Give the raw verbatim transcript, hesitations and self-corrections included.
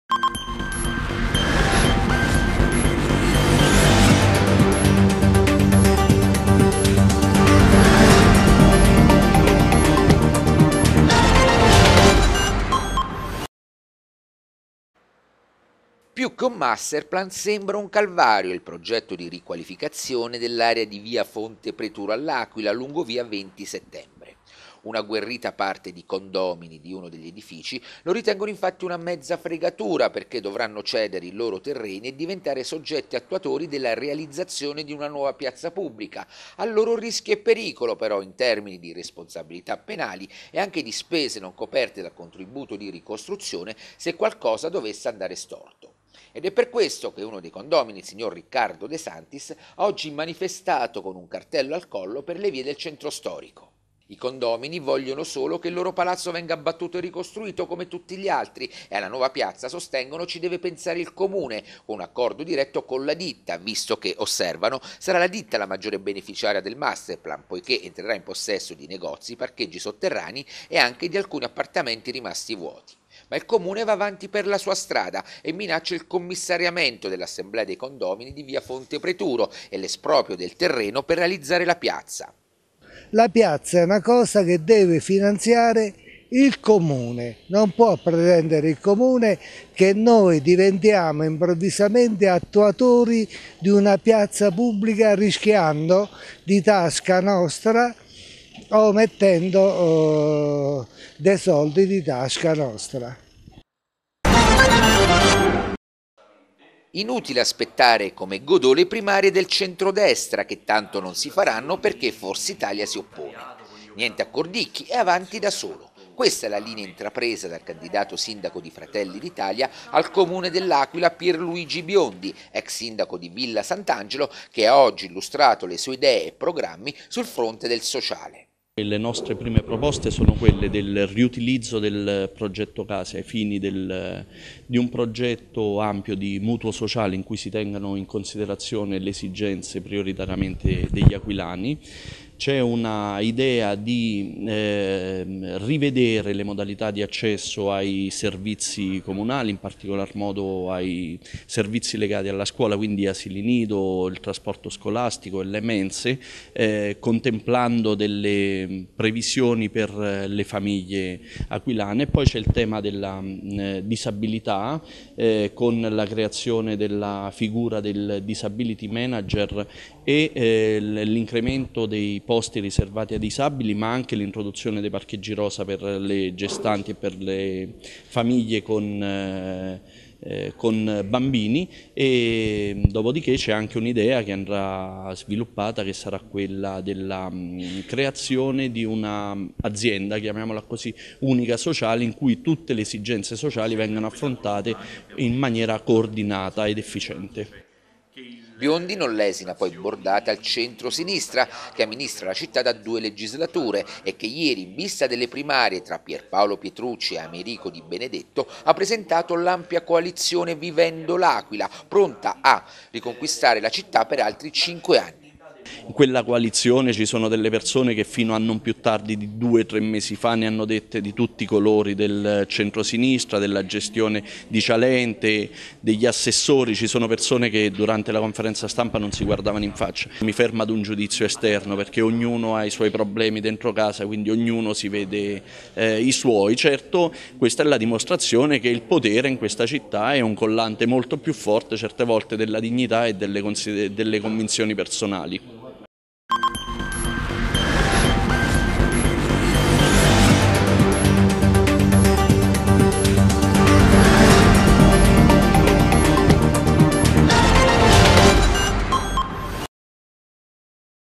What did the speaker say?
Più che un masterplan sembra un calvario il progetto di riqualificazione dell'area di via Fonte Preturo all'Aquila lungo via venti settembre. Una agguerrita parte di condomini di uno degli edifici lo ritengono infatti una mezza fregatura perché dovranno cedere i loro terreni e diventare soggetti attuatori della realizzazione di una nuova piazza pubblica, a loro rischio e pericolo però in termini di responsabilità penali e anche di spese non coperte dal contributo di ricostruzione se qualcosa dovesse andare storto. Ed è per questo che uno dei condomini, il signor Riccardo De Santis, ha oggi manifestato con un cartello al collo per le vie del centro storico. I condomini vogliono solo che il loro palazzo venga abbattuto e ricostruito come tutti gli altri e alla nuova piazza, sostengono, ci deve pensare il comune con un accordo diretto con la ditta, visto che, osservano, sarà la ditta la maggiore beneficiaria del masterplan, poiché entrerà in possesso di negozi, parcheggi sotterranei e anche di alcuni appartamenti rimasti vuoti. Ma il comune va avanti per la sua strada e minaccia il commissariamento dell'assemblea dei condomini di via Fonte Preturo e l'esproprio del terreno per realizzare la piazza. La piazza è una cosa che deve finanziare il comune, non può pretendere il comune che noi diventiamo improvvisamente attuatori di una piazza pubblica rischiando di tasca nostra o mettendo uh, dei soldi di tasca nostra. Inutile aspettare come Godot le primarie del centrodestra che tanto non si faranno perché Forza Italia si oppone. Niente accordicchi e avanti da solo. Questa è la linea intrapresa dal candidato sindaco di Fratelli d'Italia al comune dell'Aquila Pierluigi Biondi, ex sindaco di Villa Sant'Angelo, che ha oggi illustrato le sue idee e programmi sul fronte del sociale. Le nostre prime proposte sono quelle del riutilizzo del progetto case ai fini del, di un progetto ampio di mutuo sociale in cui si tengano in considerazione le esigenze prioritariamente degli aquilani. C'è una idea di eh, rivedere le modalità di accesso ai servizi comunali, in particolar modo ai servizi legati alla scuola, quindi asili nido, il trasporto scolastico e le mense, eh, contemplando delle previsioni per le famiglie aquilane. Poi c'è il tema della eh, disabilità, eh, con la creazione della figura del disability manager e eh, l'incremento dei posti riservati ai disabili, ma anche l'introduzione dei parcheggi rosa per le gestanti e per le famiglie con, eh, eh, con bambini, e dopodiché c'è anche un'idea che andrà sviluppata che sarà quella della mh, creazione di un'azienda, chiamiamola così, unica sociale, in cui tutte le esigenze sociali vengano affrontate in maniera coordinata ed efficiente. Biondi non lesina poi bordate al centro-sinistra che amministra la città da due legislature e che ieri, in vista delle primarie tra Pierpaolo Pietrucci e Americo Di Benedetto, ha presentato l'ampia coalizione Vivendo l'Aquila, pronta a riconquistare la città per altri cinque anni. In quella coalizione ci sono delle persone che fino a non più tardi di due o tre mesi fa ne hanno dette di tutti i colori del centrosinistra, della gestione di Cialente, degli assessori. Ci sono persone che durante la conferenza stampa non si guardavano in faccia. Mi fermo ad un giudizio esterno perché ognuno ha i suoi problemi dentro casa, quindi ognuno si vede eh, i suoi. Certo, questa è la dimostrazione che il potere in questa città è un collante molto più forte certe volte della dignità e delle, delle convinzioni personali.